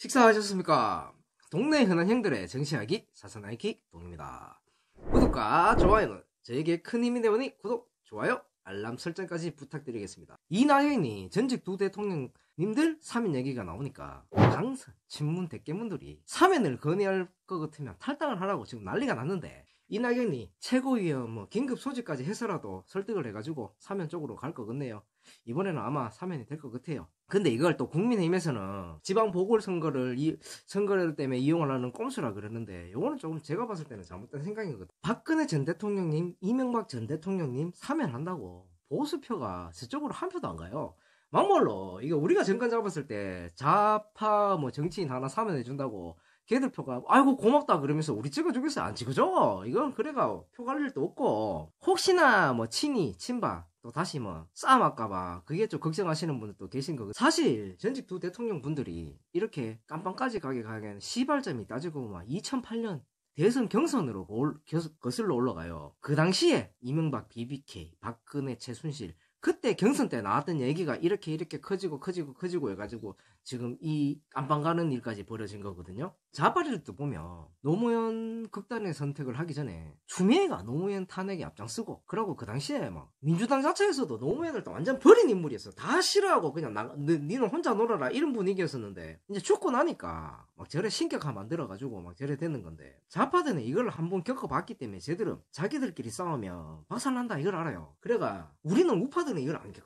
식사하셨습니까? 동네 흔한 형들의 정치이야기 사사나이키 동입니다. 구독과 좋아요는 저에게 큰 힘이 되오니 구독, 좋아요, 알람 설정까지 부탁드리겠습니다. 이낙연이 전직 두 대통령님들 사면 얘기가 나오니까 강서, 친문, 대깨문들이 사면을 건의할 것 같으면 탈당을 하라고 지금 난리가 났는데, 이낙연이 최고위원 긴급 소집까지 해서라도 설득을 해가지고 사면 쪽으로 갈 것 같네요. 이번에는 아마 사면이 될 것 같아요. 근데 이걸 또 국민의힘에서는 지방 보궐선거를 선거를 때문에 이용을 하는 꼼수라 그러는데, 이거는 조금 제가 봤을 때는 잘못된 생각인 것 같아요. 박근혜 전 대통령님, 이명박 전 대통령님 사면한다고 보수표가 저쪽으로 한 표도 안 가요. 막말로 이거 우리가 정권 잡았을 때 좌파 정치인 하나 사면해준다고 걔들 표가 아이고 고맙다 그러면서 우리 찍어주겠어요? 안 찍어줘. 이건 그래가 표 갈 일도 없고, 혹시나 친이 친박 또 다시 싸움 할까봐 그게 좀 걱정하시는 분들도 계신 거고, 사실 전직 두 대통령 분들이 이렇게 깜빵까지 가기에는 시발점이 따지고 2008년 대선 경선으로 거슬러 올라가요. 그 당시에 이명박 BBK, 박근혜 최순실, 그때 경선 때 나왔던 얘기가 이렇게 커지고 해가지고 지금 이 깜빵 가는 일까지 벌어진 거거든요. 자파들도 보면 노무현 극단의 선택을 하기 전에 추미애가 노무현 탄핵에 앞장서고, 그러고 그 당시에 민주당 자체에서도 노무현을 또 완전 버린 인물이었어. 다 싫어하고 그냥 니는 혼자 놀아라 이런 분위기였었는데, 이제 죽고 나니까 저래 신격화 만들어가지고 저래 되는 건데, 자파들은 이걸 한번 겪어봤기 때문에 제대로 자기들끼리 싸우면 박살난다 이걸 알아요. 그래가 우리는 우파들은 이걸 안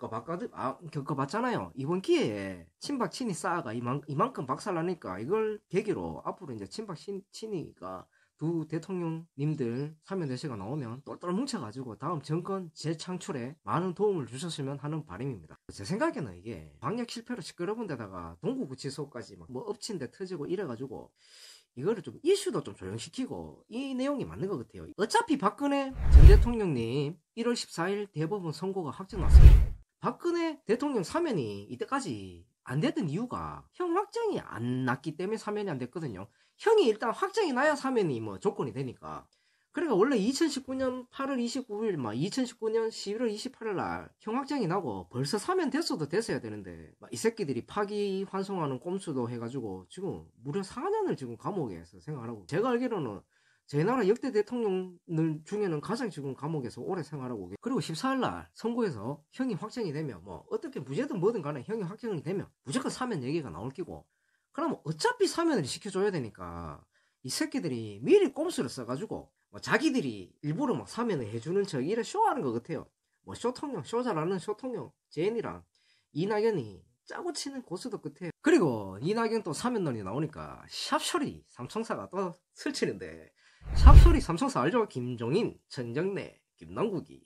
겪어봤잖아요. 이번 기회에 친박 친이 싸가 이만큼 박살나니까 이걸 계기로 앞으로 이제 친박 친이가 두 대통령님들 사면 대시가 나오면 똘똘 뭉쳐가지고 다음 정권 재창출에 많은 도움을 주셨으면 하는 바람입니다. 제 생각에는 이게 방역 실패로 시끄러운 데다가 동구구치소까지 엎친 데 터지고 이래가지고 이거를 좀 이슈도 좀 조용시키고, 이 내용이 맞는 것 같아요. 어차피 박근혜 전 대통령님 1월 14일 대법원 선고가 확정 났어요. 박근혜 대통령 사면이 이때까지 안 됐던 이유가 형 확정이 안 났기 때문에 사면이 안 됐거든요. 형이 일단 확정이 나야 사면이 조건이 되니까. 그러니까 원래 2019년 8월 29일 2019년 11월 28일 날 형 확정이 나고 벌써 사면 됐어야 되는데, 이 새끼들이 파기 환송하는 꼼수도 해가지고 지금 무려 4년을 지금 감옥에서 생활하고, 제가 알기로는 제 나라 역대 대통령들 중에는 가장 지금 감옥에서 오래 생활하고, 그리고 14일날 선고해서 형이 확정이 되면 어떻게 무죄든 뭐든 간에 형이 확정이 되면 무조건 사면 얘기가 나올 끼고, 그러면 어차피 사면을 시켜줘야 되니까 이 새끼들이 미리 꼼수를 써가지고 자기들이 일부러 사면을 해주는 척 이래 쇼하는 것 같아요. 쇼통령, 쇼 잘하는 쇼통령 제인이랑 이낙연이 짜고 치는 고수도 끝에, 그리고 이낙연 또 사면론이 나오니까 샵쇼리 삼총사가 또 설치는데, 샵소리 삼총사 알죠? 김종인, 전정래, 김남국이.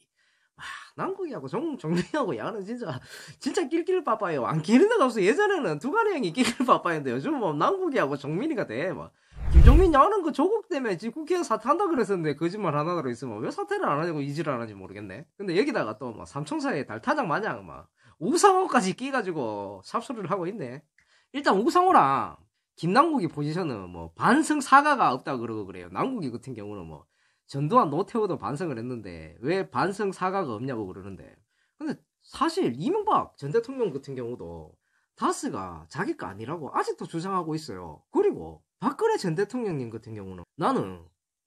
남국이하고 정민하고 야는 진짜 낄낄 바빠요. 안 끼는 데가 없어. 예전에는 두가리 형이 낄낄 바빠였는데 요즘 남국이하고 정민이가 돼. 김종민 야는 그 조국 때문에 지금 국회의원 사퇴한다 그랬었는데 거짓말 하나로 있으면 왜 사퇴를 안 하냐고 이질을 안 하는지 모르겠네. 근데 여기다가 또 삼총사의 달타장 마냥 우상호까지 끼가지고 삽소리를 하고 있네. 일단 우상호랑 김남국이 포지션은 반성 사과가 없다 그러고 그래요. 남국이 같은 경우는 전두환 노태우도 반성을 했는데 왜 반성 사과가 없냐고 그러는데, 근데 사실 이명박 전 대통령 같은 경우도 다스가 자기 거 아니라고 아직도 주장하고 있어요. 그리고 박근혜 전 대통령님 같은 경우는 나는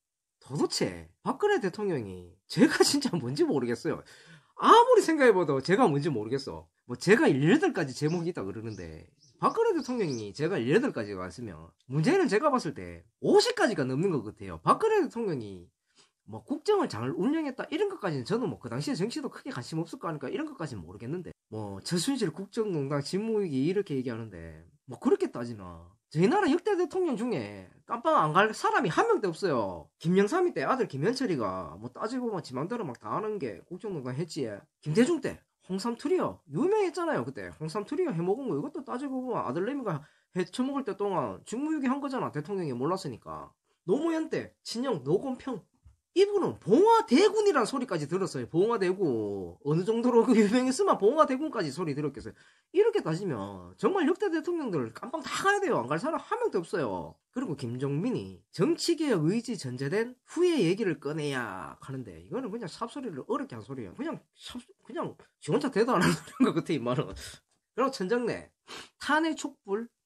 도대체 박근혜 대통령이 제가 진짜 뭔지 모르겠어요. 아무리 생각해봐도 제가 뭔지 모르겠어. 제가 18가지 제목이 있다 그러는데 박근혜 대통령이 제가 18가지가 왔으면 문제는 제가 봤을 때 50가지가 넘는 것 같아요. 박근혜 대통령이 국정을 잘 운영했다 이런 것까지는 저는 그 당시에 정치도 크게 관심 없을 거 아니까 이런 것까지는 모르겠는데, 최순실 국정농단 직무유기 이렇게 얘기하는데 그렇게 따지면 저희 나라 역대 대통령 중에 깜빵 안 갈 사람이 한 명도 없어요. 김영삼이 때 아들 김현철이가 따지고 지 맘대로 다 하는 게 국정농단 했지. 김대중 때 홍삼 트리오 유명했잖아요. 그때 홍삼 트리오 해먹은 거 이것도 따지고 보면 아들내미가 해쳐먹을 때 동안 직무유기 한 거잖아. 대통령이 몰랐으니까. 노무현 때 친형 노건평, 이분은 봉화대군이라는 소리까지 들었어요. 봉화대군. 어느 정도로 유명했으면 봉화대군까지 소리 들었겠어요. 이렇게 따지면 정말 역대 대통령들 깜빵 다 가야 돼요. 안 갈 사람 한 명도 없어요. 그리고 김종민이 정치개혁 의지 전제된 후에 얘기를 꺼내야 하는데, 이거는 그냥 삽소리를 어렵게 한 소리예요. 그냥 지 혼자 대도 안 하는 소리인 것 같아 이 말은. 그리고 천정래 탄핵 촉불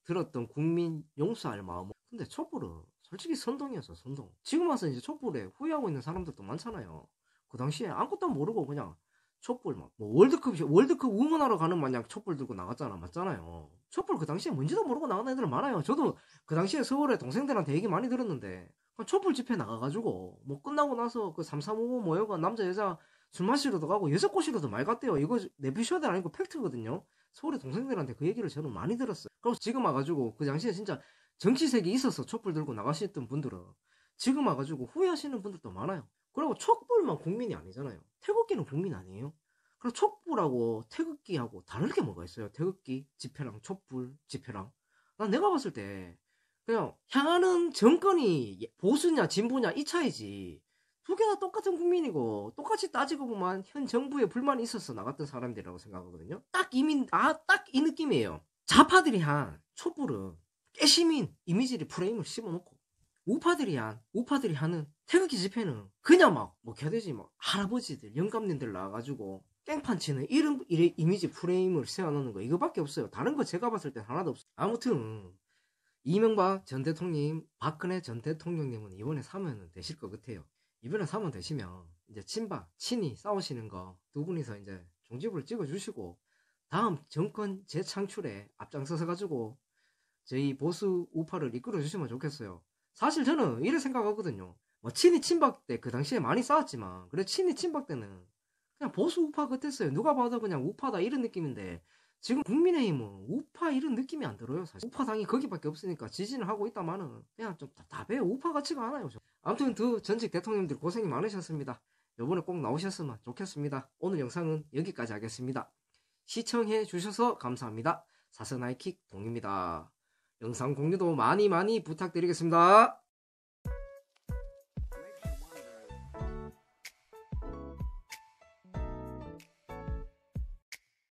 들었던 국민 용서할 마음. 근데 촛불은 솔직히 선동이었어, 선동. 지금 와서 이제 촛불에 후회하고 있는 사람들도 많잖아요. 그 당시에 아무것도 모르고 그냥 촛불 막 뭐 월드컵 응원하러 가는 마냥 촛불 들고 나갔잖아, 맞잖아요. 촛불 그 당시에 뭔지도 모르고 나간 애들 많아요. 저도 그 당시에 서울에 동생들한테 얘기 많이 들었는데 촛불 집회 나가가지고 뭐 끝나고 나서 그 3355 모여가 남자 여자 술 마시러도 가고 여자 꼬시러도 많이 갔대요. 이거 내비쇼들 아니고 팩트거든요. 서울의 동생들한테 그 얘기를 저는 많이 들었어요. 그래서 지금 와가지고 그 당시에 진짜 정치색이 있어서 촛불 들고 나가셨던 분들은 지금 와가지고 후회하시는 분들도 많아요. 그리고 촛불만 국민이 아니잖아요. 태극기는 국민 아니에요? 그럼 촛불하고 태극기하고 다를 게 뭐가 있어요? 태극기 집회랑 촛불 집회랑. 난 내가 봤을 때 그냥 향하는 정권이 보수냐 진보냐 이 차이지. 두 개 다 똑같은 국민이고 똑같이 따지고 보면 현 정부에 불만이 있어서 나갔던 사람들이라고 생각하거든요. 딱 이 느낌이에요. 좌파들이 한 촛불은 깨시민 이미지를 프레임을 씹어놓고 우파들이 하는 태극기 집회는 그냥 뭐 겨대지 막 할아버지들 영감님들 나와가지고 깽판 치는 이런 이미지 프레임을 세워놓는 거 이거밖에 없어요. 다른 거 제가 봤을 때 하나도 없어요. 아무튼 이명박 전 대통령, 박근혜 전 대통령님은 이번에 사면 되실 것 같아요. 이번에 사면 되시면 이제 친이 싸우시는 거 두 분이서 이제 종지부를 찍어주시고 다음 정권 재창출에 앞장서서 가지고 저희 보수 우파를 이끌어 주시면 좋겠어요. 사실 저는 이래 생각하거든요. 뭐 친이 친박 때 그 당시에 많이 싸웠지만 그래 친이 친박 때는 그냥 보수 우파 같았어요. 누가 봐도 그냥 우파다 이런 느낌인데 지금 국민의힘은 우파 이런 느낌이 안 들어요. 사실 우파당이 거기밖에 없으니까 지지는 하고 있다마는 그냥 좀 답답해요. 우파 같지가 않아요. 아무튼 두 전직 대통령들 고생이 많으셨습니다. 이번에 꼭 나오셨으면 좋겠습니다. 오늘 영상은 여기까지 하겠습니다. 시청해 주셔서 감사합니다. 사스나이킥 동입니다. 영상 공유도 많이 부탁드리겠습니다.